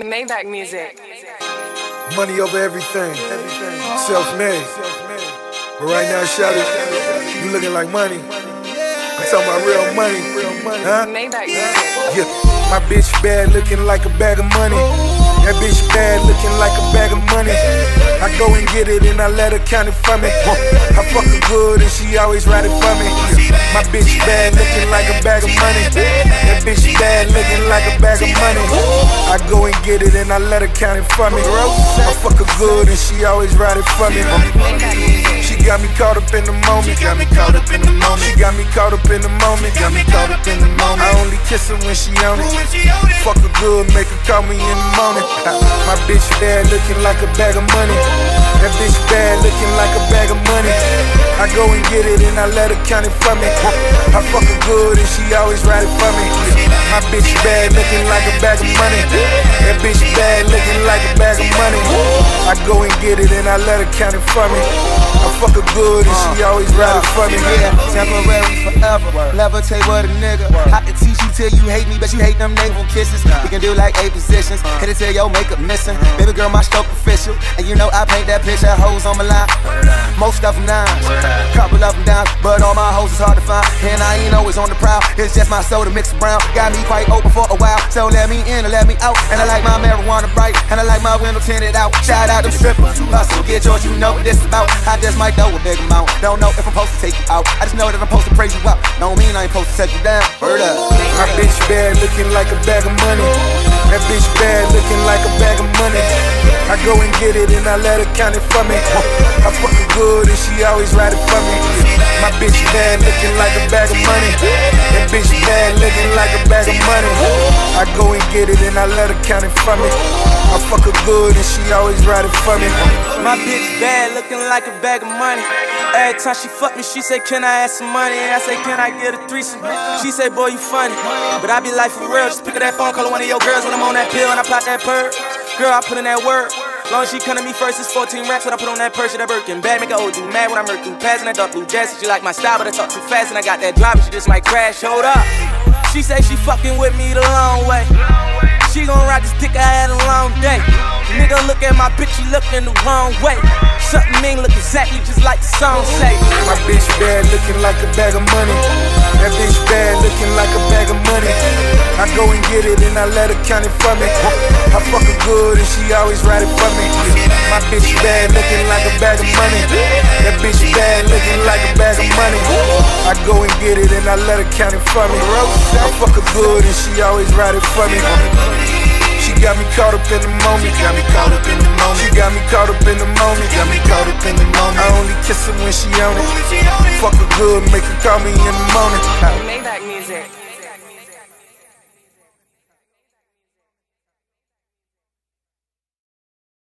Maybach music. Money over everything. Self-made. But right now, shout it. You looking like money. I'm talking about real money. Huh? Maybach music. Yeah. My bitch bad looking like a bag of money. That bitch bad looking like a bag of money. I go and get it and I let her count it for me. I fuck her good and she always ride it for me. My bitch bad looking like a bag of money. That bitch bad looking like a bag of money. I go and get it and I let her count it for me. I fuck her good and she always ride it for me. She got me caught up in the moment. Got me caught up in the moment. She got me caught up in the moment. Got me caught up in the moment. I only kiss her when she on it. Fuck her good, make her call me in the morning. My bitch bad looking like a bag of money. That bitch bad looking like a bag of money. I go and get it and I let her count it for me. I fuck her good and she always ride it for me. My bitch bad looking like a bag of money. That bitch bad looking like a bag of money. I go and get it and I let her count it for me. I fuck her good and she always ride it for me. Yeah, temporary forever. Levitate with a nigga. I can teach you till you hate me, but you hate them navel kisses. We can do like 8 positions. Hit it till your makeup missing. Baby girl, my stroke official. And you know I paint that picture, hoes on my line. Most of them nines, couple of them downs, but all my hoes is hard to find. And I ain't always on the prowl. It's just my soda mixed brown. Got me quite open for a while, so let me in and let me out. And I like my marijuana bright, and I like my window tinted out. Shout out them strippers, hustle, get yours, you know what this about. I just might throw a big amount. Don't know if I'm supposed to take you out. I just know that I'm supposed to praise you out. Don't mean I ain't supposed to set you down. Word up. My bitch bad looking like a bag of money. That bitch bad looking like a bag of money. I go and get it and I let her count it for me. I fuck her good and she always ride it for me. My bitch bad looking like a bag of money. That bitch bad looking like a bag of money. I go and get it and I let her count it for me. I fuck her good and she always ride it for me. My bitch bad looking like a bag of money. Every time she fuck me, she say, can I have some money? And I say, can I get a threesome? She say, boy, you funny. But I be like, for real, just pick up that phone, call one of your girls when I'm on that pill and I pop that perk. Girl, I put in that work. Long as she come to me first, it's 14 racks. What I put on that purse, that Birkin bag, make her old dude mad when I murk through passing that dark blue jacket. She like my style, but I talk too fast and I got that drive, and she just might crash. Hold up. She say she fucking with me the long way. She gon' ride this dick, I had a long day. Nigga look at my bitch, she looking the wrong way. Something mean look exactly just like the song say. My bitch bad looking like a bag of money. That bitch bad looking like a bag of money. I go and get it and I let her count it for me. I fuck her good and she always ride it for me. My bitch bad looking like a bag of money. That bitch bad looking like a bag of money. I go and get it and I let her count it for me. I fuck her good and she always ride it for me. She got me caught up in the moment. Got me caught up in the moment. She got me caught up in the moment. Got me caught up in the moment. I only kiss her when she on it. Fuck her good, make her call me in the morning. Maybach music.